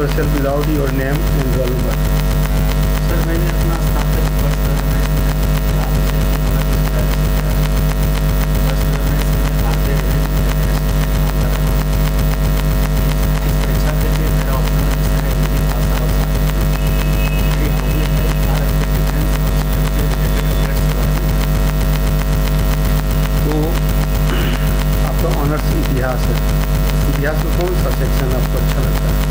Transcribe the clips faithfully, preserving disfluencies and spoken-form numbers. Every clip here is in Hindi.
yourself without your name and roll number. Sir मैंने अपना स्नातक वर्ष मैं बस मैं इसमें आते हुए काम कर रहा हूँ। इस परीक्षा के लिए मेरा ऑप्शन है हिंदी भाषा और साहित्य। मेरी हॉबी है भारत के डिफेंस और सिक्योरिटी रिलेटेड अफेयर्स के बारे में। तो आपका ऑनर्स इतिहास है, इतिहास में कौन सा सेक्शन आपको अच्छा लगता है?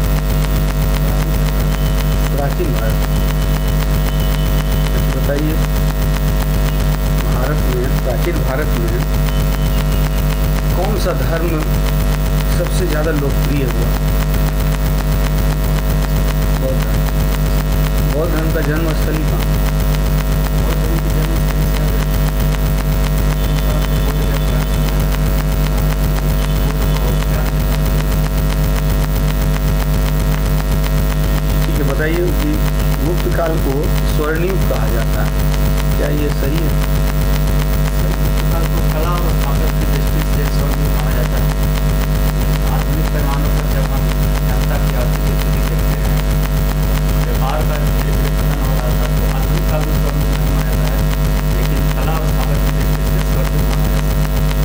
प्राचीन भारत। बताइए, भारत में, प्राचीन भारत में कौन सा धर्म सबसे ज़्यादा लोकप्रिय हुआ? बौद्ध धर्म। बौद्ध धर्म का जन्म स्थली कहाँ? बौद्ध धर्म की जन्म ठीक है, बताइए कि गुप्त काल को स्वर्णयुग कहा जाता है, क्या ये सही है? गुप्त काल को कला और ताकत की दृष्टि से स्वर्णयुग माना जाता है। आधुनिक पैमानों पर जब हम जनता की आर्थिक स्थिति देखते हैं, व्यापार का धीरे धीरे पतन हो रहा था, तो आधुनिक काल में स्वर्णयुग नहीं माना जाता है, लेकिन कला और ताकत की दृष्टि से स्वर्णयुग माना जाता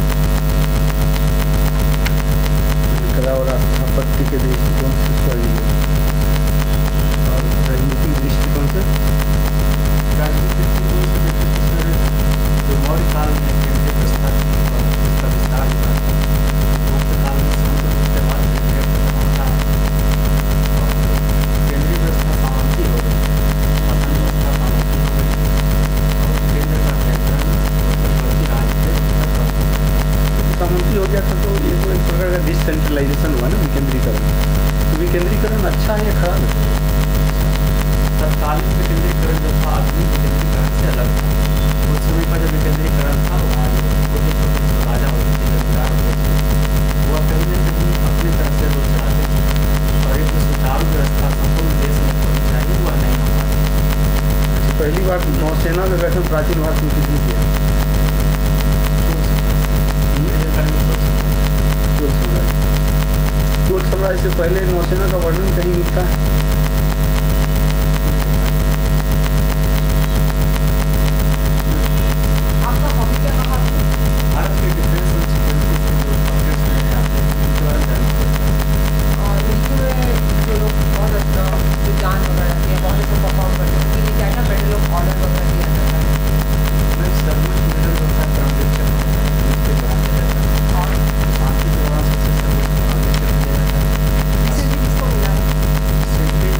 है। कला और स्थापत्य के दृष्टिकोण से स्वर्णयुग, और राजनीतिक दृष्टिकोण से राजनीतिक दृष्टिकोण से देखें तो सर जो मौर्य काल में केंद्रीय व्यवस्था जिसका विस्तार हुआ, गुप्त काल में संस्कृत के बाद धीरे खत्म होता है और केंद्रीय व्यवस्था सामंती हो गई, शासन व्यवस्था सामंती हो गई और केंद्र का नियंत्रण मध्यवर्ती राज्य से सामंती हो गया था। तो ये तो एक प्रकार का डिसेंट्रलाइजेशन हुआ ना, विकेंद्रीकरण। तो विकेंद्रीकरण अच्छा है या खराब है? तत्कालीन विकेंद्रीकरण जो था आधुनिक विकेंद्रीकरण से अलग था। उस समय का जो विकेंद्रीकरण था वहाँ छोटे छोटे जो राजा होते थे, जमींदार होते थे, वह कहीं न कहीं अपनी तरफ से रोज चलाते थे और एक सुचारू व्यवस्था संपूर्ण देश में होनी चाहिए, वह नहीं हो पाती। पहली बार नौसेना में गठन प्राचीन भारत में किसने किया? चोल साम्राज्य। चोल साम्राज्य से पहले नौसेना का वर्णन कहीं मिलता है? भारत के डिफेंस और सिक्योरिटी से जो अफेयर्स में आते हैं उनके बारे में जानते हैं। मिलिट्री में जो लोग बहुत अच्छा विज्ञान वगैरह किया, बहुत अच्छा परफॉर्म करते हैं, उनके लिए क्या क्या मेडल ऑफ ऑनर वगैरह दिया जाता है? मैं सर्वोच्च मेडल होता है परमवीर जिसके दौरान दिया जाता है और शांति के दौरान सबसे सर्वोच्च परमवीर दिया जाता है। रिसेंटली किसको मिला है? रिसेंटली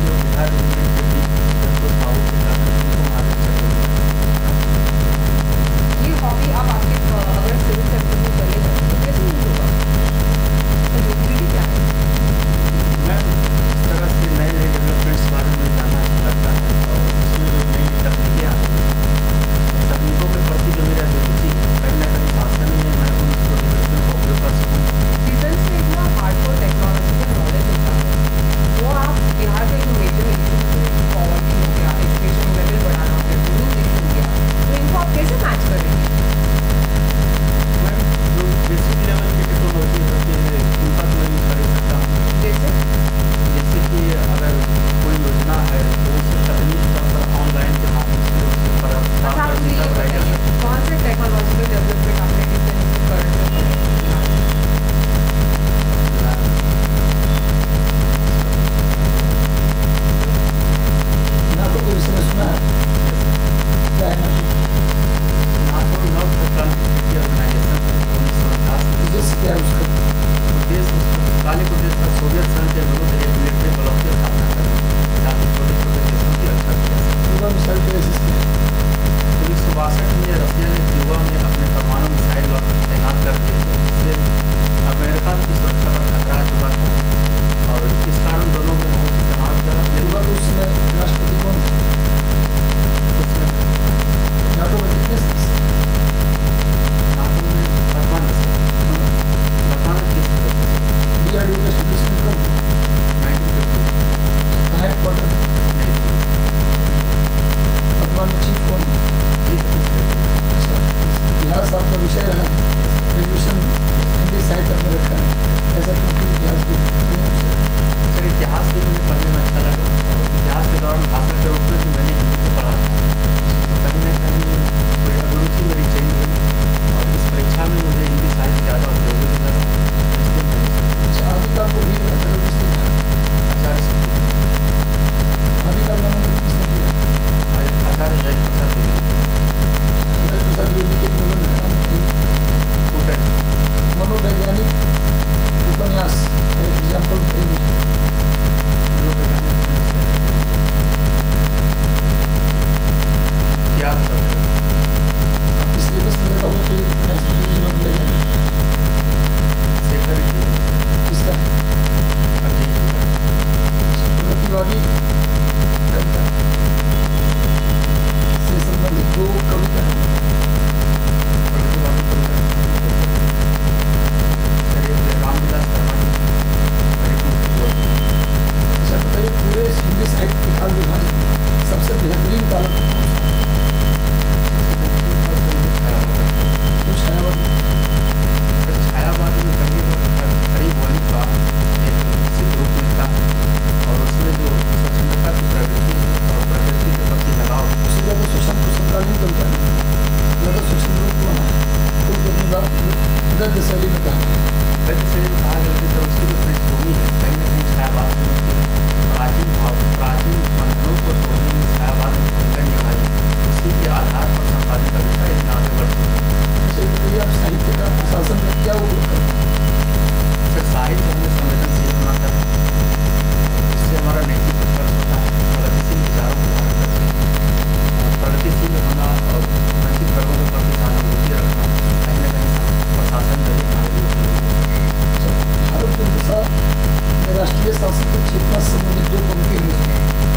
गद्य शैली में कहा गद्य शैली में कहा जाती है तो उसकी जो पृष्ठभूमि है कहीं ना कहीं छायावाद में उसकी प्राचीन भाव प्राचीन मंथनों को तोड़ने में छायावाद में भूमिका निभाई, उसी के आधार पर संपादित कविता इतना आगे बढ़ सकती है। आप साहित्य का प्रशासन में क्या उपयोग करते सर साहित्य हमें संवेदनशील बनाता है, इससे हमारा नैतिक उत्कर्ष होता है, प्रगतिशील विचारों को धारण करते हैं, प्रगतिशील होना और वंचित वर्गों के प्रति सहानुभूति रखना कहीं ना कहीं प्रशासन का एक कार्य हैं? भारत के दिशा में राष्ट्रीय शासन की चेतना से संबंधित दो पंक्ति हैं।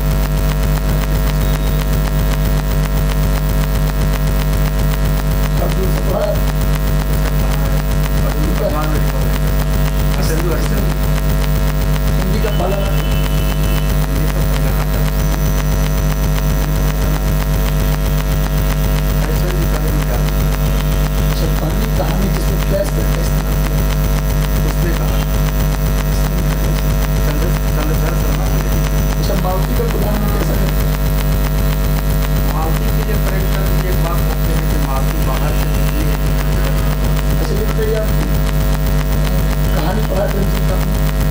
आपने उसे पढ़ा है? हिंदी का पहला नाटक अच्छा, पहली कहानी जिसमें फ्लैश बैक का इस्तेमाल किया उसने कहा चंद्र चंद्रधर शर्मा ने अच्छा, मारुति का गुलाम में कैसा करते हैं? मारुति के लिए पर्यटन एक बात कहते हैं कि मारुति बाहर से निकली है। अच्छा, ये बताइए आप कहानी पढ़ा प्रेमचंद का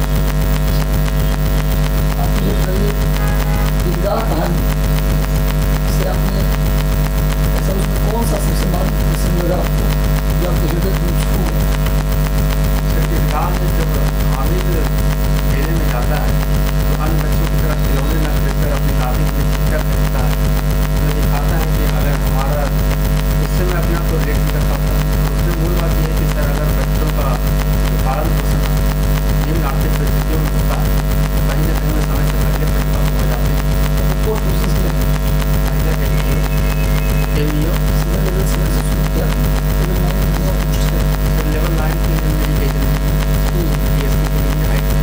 आप ये बताइए ईदगाह कहानी से आपने ऐसा उसमें कौन सा सबसे मान प्रसंग लगा आपको जो आपके हृदय में छू गया? ईदगाह में जब हामिद मेले में जाता है तो अन्य बच्चों की तरफ खिलौने न खरीदकर अपनी दादी के लिए चीटर खरीदता है, तो दिखाता है कि अगर हमारा इससे मैं अपने आप को रिलेट कर सकता हूँ। तो उसमें मूल बात यह है कि सर अगर बच्चों का पालन पोषण निम्न आर्थिक परिस्थितियों में होता है तो कहीं ना कहीं वे समय से पहले परिवार हो जाते हैं। तो कोर्स कोर्सेज के महिला के लिए एम ई ओ सीधा लेवल से मैंने शुरू किया लेवल नाइन में बहुत कुछ है लेवल नाइन की मेरी एज बी एस सी के लिए हाइट।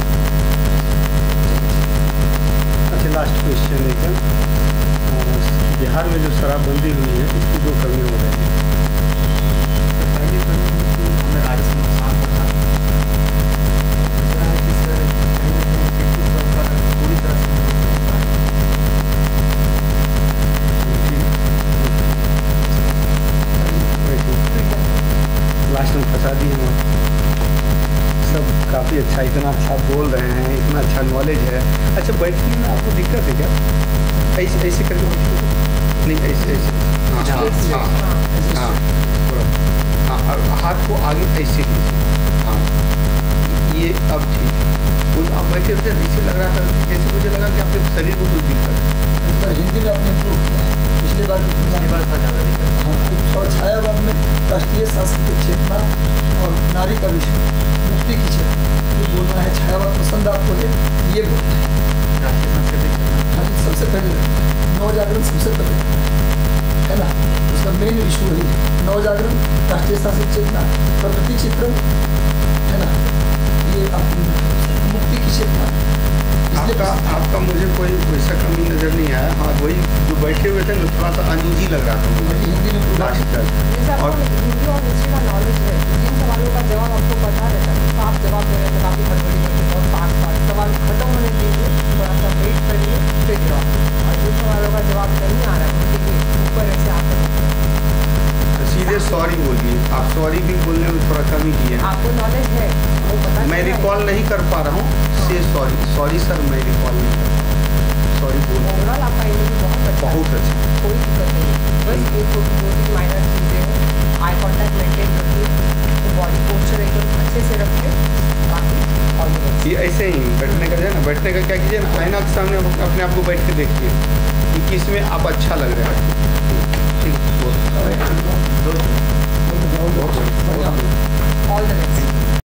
अच्छा, लास्ट क्वेश्चन है बिहार में जो शराबबंदी हुई है उसकी दो कमियाँ हो रही हैं। पहली कमी हमें राजस्व नुकसान होता है, दूसरा है कि सर कहीं ना कहीं शिक्षित वर्ग का पूरी तरह से मदद होता है। लास्ट में फंसा दिए हम सब। काफ़ी अच्छा, इतना अच्छा बोल रहे हैं, इतना अच्छा नॉलेज है। अच्छा, बैठने में आपको दिक्कत है क्या? ऐसे ऐसे करके बैठो, नहीं ऐसे ऐसे, हाँ हाँ हाँ हाँ थोड़ा, हाँ और हाथ को आगे ऐसे कीजिए, हाँ ये अब ठीक है। कुछ आप बैठे बैठे नीचे लग रहा था, जैसे मुझे लगा कि आपके शरीर को कुछ दिक्कत है। इस बार हिंदी में आपने इम्प्रूव किया है, पिछले बार की तुलना पिछली में। बार था ज़्यादा दिक्कत। हाँ, और छायावाद में राष्ट्रीय सांस्कृतिक चेतना और नारी का विषय मुक्ति की चेतना ये बोलना है। छायावाद पसंद आपको है ये बोलना है। राष्ट्रीय सांस्कृतिक हाँ जी, सबसे पहले नवजागरण सबसे पहले है ना, उसका मेन इशू वही है। नवजागरण, राष्ट्रीय सांस्कृतिक चेतना, प्रकृति चित्रण है ना, ये आपकी मुक्ति की चेतना। आपका आपका मुझे कोई वैसा कमी नज़र नहीं आया। हाँ, वही जो बैठे हुए थे ना थोड़ा सा अनईजी लग रहा था मुझे हिंदी में पूरा लास्ट तक। जैसे आपको और हिंदी और हिस्ट्री का नॉलेज है, जिन सवालों का जवाब आपको पता रहता है तो आप जवाब दे रहे थे काफ़ी हड़बड़ी करके बहुत पास पास सवाल खत्म होने दीजिए, थोड़ा सा वेट करिए फिर जवाब। और जिन सवालों का जवाब नहीं आ रहा है उनके लिए ऊपर ऐसे आकर सीधे सॉरी बोलिए। आप सॉरी भी बोलने में थोड़ा कमी किए हैं। आपको नॉलेज है वो पता मैं चला है। रिकॉल नहीं कर पा रहा हूँ, से सॉरी सॉरी सर, मैं रिकॉल नहीं कर पा रहा। सॉरी बोल ओवरऑल आपका इंग्लिश बहुत अच्छा है। बहुत अच्छा। कोई दिक्कत नहीं, बस ये दो दो तीन माइनर चीज़ें हैं। आई कॉन्टैक्ट मेंटेन रखिए, तो बॉडी पोस्चर एकदम अच्छे से रखिए, बाकी ऑल द बेस्ट। ये ऐसे ही बैठने का जो है ना, बैठने का क्या कीजिए ना, आईना के सामने अपने आप को बैठ के देखिए कि किस में आप अच्छा लग रहा है। ठीक, बहुत और एक दो बहुत बढ़िया। All the best.